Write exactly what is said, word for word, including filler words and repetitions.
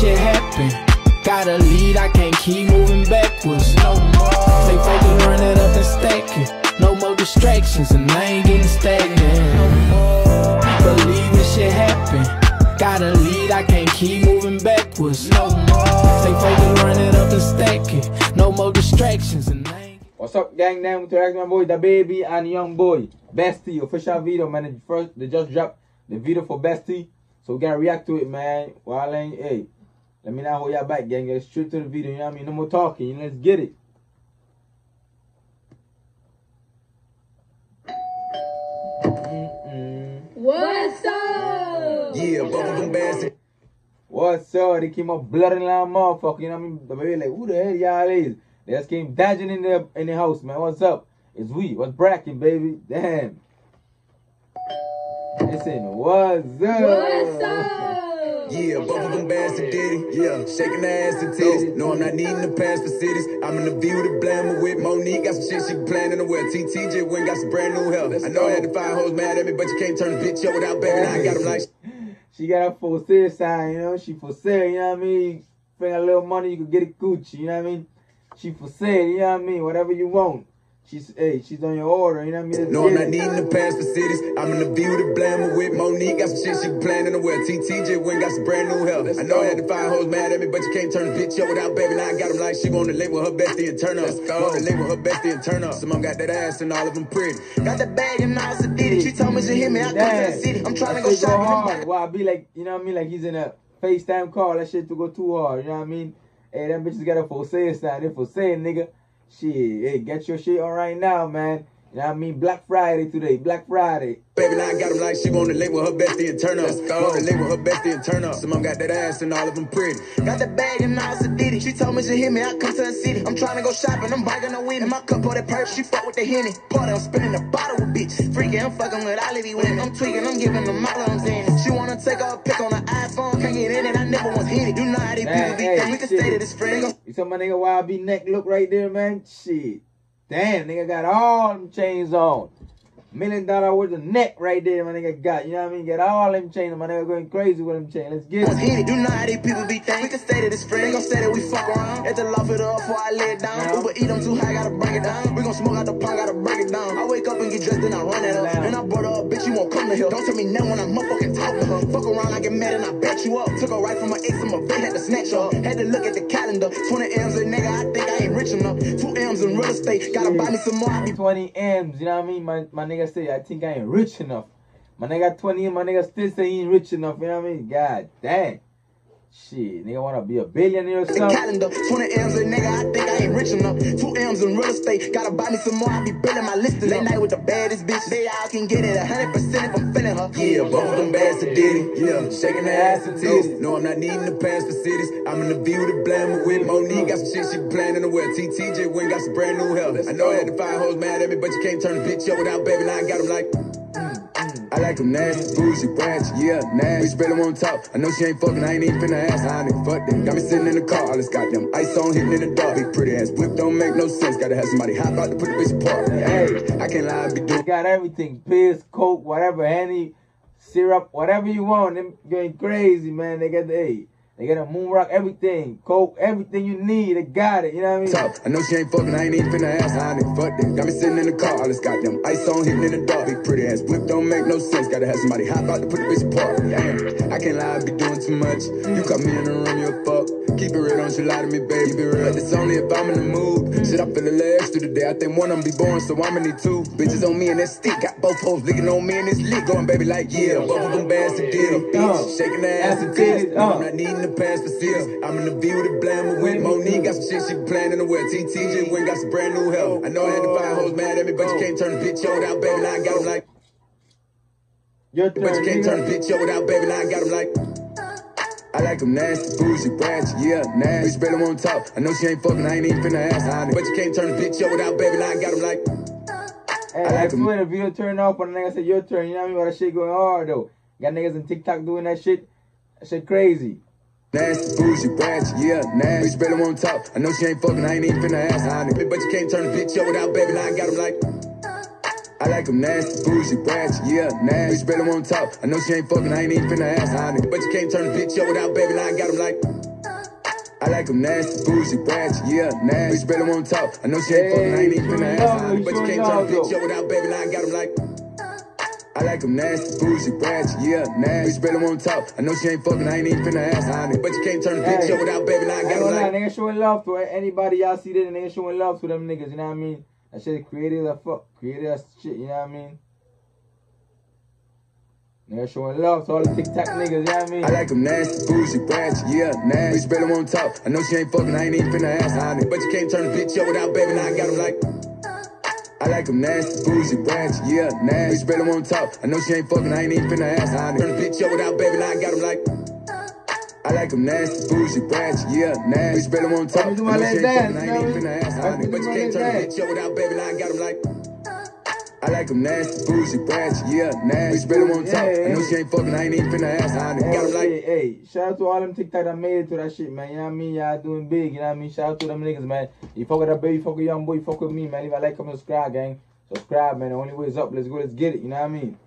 shit happen. Gotta lead, I can't keep moving backwards. No more. Stay focused, run it up and stack it. No more distractions, and I ain't getting stagnant. No more. Believe this shit happen. Gotta lead, I can't keep moving backwards. No more. Stay focused, run it up and stack it. No more distractions, and I ain't. What's up, gang? Name to my boy, the baby and young boy, Bestie official video, man. The first, they just dropped the video for Bestie, so we gotta react to it, man. While I ain't, hey, let me not hold y'all back, gang. Get straight to the video. You know what I mean? No more talking. You know, let's get it. Mm-mm. What's up? Yeah, bubblegum bands. What's up? They came up blooding like a motherfucker. You know what I mean? The baby like, who the hell y'all is? They just came dodging in the in the house, man. What's up? It's we. What's bracking, baby? Damn. Listen, what's up? What's up? Yeah, bubblegum bands and Diddy. Yeah, shaking the ass and titties. No, I'm not needing the pass for cities. I'm in the view to blame with Monique. Got some shit she planning to wear. T T J went got some brand new hell. I know I had to find hoes mad at me, but you can't turn the bitch up without baby. Now I got them like. She got a for sale sign, you know. She for sale, you know what I mean. Spend a little money, you can get it Gucci, you know what I mean. She for sale, you know what I mean. Whatever you want. She's, hey, she's on your order, you know what I mean? No, I'm not needing the pass for cities. I'm in the view to blame with Monique. Got some shit she planning to wear. T T J went got some brand new hell. I know I had to find hoes mad at me, but you can't turn the bitch up without baby. Now I got them like she wanna lay with her bestie and turn up. Wanna lay with her bestie and turn up. Some of them got that ass and all of them pretty. Got the bag and now it's a ditty. She told me she hit me, I come to the city. I'm trying to go shopping. Well, I be like, you know what I mean? Like he's in a FaceTime call. That shit to go too hard, you know what I mean? Hey, that bitch got a for sale sign. They for sale, nigga. Shit, hey, get your shit on right now, man. You know what I mean? Black Friday today, Black Friday. Baby, now I got them like she wanna lay with her bestie and turn up. Wanna lay with her bestie and turn up. Some of them got that ass and all of them pretty. Got the bag and now it's a ditty. She told me she hit me, I come to the city. I'm trying to go shopping, I'm biking the wind. In my cup of that perp, she fuck with the Henny. Party, I'm spinning the bottle with bitch. Freaking, I'm fucking with all of these women. I'm tweaking, I'm giving them all I'm saying. She wanna take her a pic on the iPhone, can't get in it, I never once hit it. You know how these people be hey, thinking. We can stay to this friend. You saw my nigga Y B neck look right there, man? Shit. Damn, nigga got all them chains on. Million dollar worth of neck right there, my nigga got. You know what I mean? Got all them chains. My nigga going crazy with them chains. Let's get it. You know how these people be thinking. We can stay to this friend. Gon' say that we fuck around. At the loft it up before I lay it down. Yeah. Uber eat them too high, gotta bring it down. We gon' smoke out the pot, gotta break it down. I wake up and get dressed, then I run it up. Yeah. And I brought her up, bitch, you won't come to here. Don't tell me no when I'm motherfucking talking to her. Fuck around, I get mad and I bet you up. Took her right from my ex and my vet, had to snatch her up. Had to look at the calendar. twenty M's a nigga, I think I ain't rich enough. Two M's in real estate. Gotta buy me some more. I be twenty M's, you know what I mean? My, my nigga say, I think I ain't rich enough. My nigga got twenty and my nigga still say he ain't rich enough, you know what I mean? God damn. Shit, nigga wanna be a billionaire or something? The calendar, twenty M's a nigga, I think I ain't rich enough. Two M's in real estate, gotta buy me some more, I be building my list. Late night with the baddest bitch, they all can get it, one hundred percent if I'm feeling her. Yeah, both of them bads to Diddy, yeah, shaking the ass and titties. No, I'm not needing the pass for cities. I'm in the view to blame with Monique. Got some shit she planning to wear. T T J went got some brand new hell. I know I had to find hoes mad at me, but you can't turn the bitch up without baby. Now I got them like. I like them nasty, bougie, ratchet, yeah, nasty. Bitch better won't talk. I know she ain't fucking, I ain't even finna ask. I ain't fuck that. Got me sitting in the car, all this goddamn ice on, hitting in the dark. Big pretty ass whip don't make no sense. Gotta have somebody hop out to put the bitch apart. Hey, I can't lie, I be doing. Got everything, piss, coke, whatever, honey, syrup, whatever you want. Them going crazy, man. They got the, hey, they got a moon rock, everything, coke, everything you need. They got it, you know what I mean? Talk. I know she ain't fucking, I ain't even finna ask. I ain't fuck that. Got me sitting in the car, all this goddamn ice on, hitting in the dark. Big pretty ass whip don't make no sense. Gotta have somebody hop out to put the bitch apart. Damn, I can't lie, I be doing too much. You caught me in the room, you a fuck. Keep it real, don't you lie to me, baby. Keep it real. But it's only if I'm in the mood. Shit, I feel a little extra today. I think one of them be born, so I'ma need two. Bitches on me and that stick. Got both hoes licking on me and this lick. Going, baby, like, yeah. Both of them bands to deal. Bitch, shaking the ass and titties. I'm not needing the pass for cities. I'm in the view to blame with Monique. Got some shit she planning to wear. T T J went got some brand new hell. I know I had to find hoes mad at me, but you can't turn the bitch up without baby. Now I got them like. Your turn, but you can't nigga. turn the bitch up without baby. Now I got them like. I like them nasty, bougie, ratchet, yeah, nasty. Bitch better won't talk. I know she ain't fucking, I ain't even finna ask. But you can't turn the bitch up without baby. Now I got them like. Hey, I like them. If you don't turn off, but the nigga say your turn, you know what I mean? But that shit going hard though. Got niggas in TikTok doing that shit. That shit crazy. Nasty, bougie, ratchet, yeah, nasty. Bitch better won't talk. I know she ain't fucking, I ain't even finna ask. But you can't turn the bitch up without baby. Now I got them like. I like them nasty, bougie, ratchet, yeah, nasty. Bitch better won't talk. I know she ain't fucking, I ain't even finna ask. But you can't turn the bitch up without baby. Now I got them like. I like them nasty, bougie, ratchet, yeah, nasty. Bitch better won't talk. I know she ain't fucking, I ain't even finna ask her. But you can't turn a bitch up without baby, now I got him like. I like them nasty, bougie, ratchet, yeah, nasty. Bitch better won't talk. I know she ain't fucking, I ain't even finna ask her. But you can't turn a bitch up without baby, now I got him like. Nigga showing love to anybody y'all see that, nigga showing love to them niggas, you know what I mean? That shit created a fuck, created a shit, you know what I mean? Nigga showing love to all the TikTok niggas, you know what I mean? I like them nasty, bougie, ratchet, yeah, nasty. Bitch better won't talk. I know she ain't fucking, I ain't even finna ask her. But you can't turn a bitch up without baby, now I got him like. I like them nasty, bougie, ratchet, yeah, nasty. Bitch better won't talk. I know she ain't fucking, I ain't even finna ask her. Turn a bitch up without baby, now I got him like. I like them nasty, bougie, ratchet, yeah, nasty. Bitch better won't talk. I know she ain't fucking, I ain't even finna ask her. But you can't turn a bitch up without baby, now I got him like. I like them nasty, bougie, ratchet, yeah, nasty. Bitch better won't talk. I know she ain't fucking, I ain't even finna ask her. Got him like. Hey, hey, shout out to all them TikTok that made it to that shit, man. You know what I mean? Y'all doing big, you know what I mean? Shout out to them niggas, man. You fuck with that baby, fuck with young boy, fuck with me, man. Leave a like, comment, subscribe, gang. Subscribe, man. The only way is up. Let's go, let's get it, you know what I mean?